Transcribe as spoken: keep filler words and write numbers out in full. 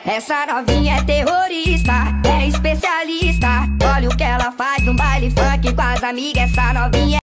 Essa novinha é terrorista, é especialista. Olha o que ela faz no baile funk com as amigas. Essa novinha